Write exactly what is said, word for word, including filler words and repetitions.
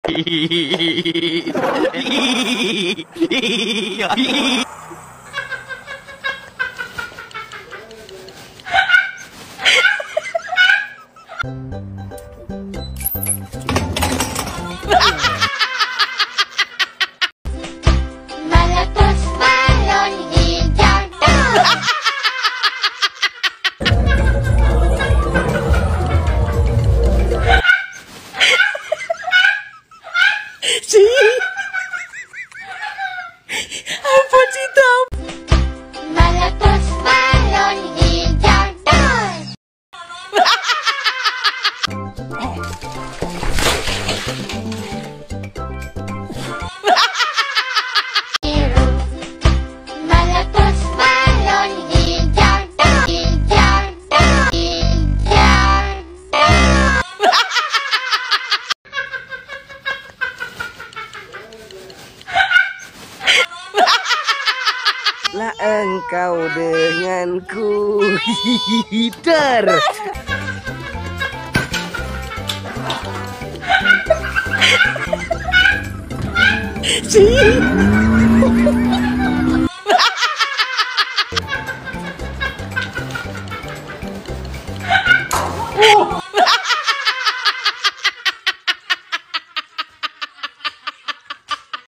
Meletus balon hijau tuh. Si, apa sih Tom? Meletus balon hijau tuh. Biru. Meletus balon hijau tuh. Hijau tuh. Hijau tuh. Lah engkau denganku hider. Si. Oh.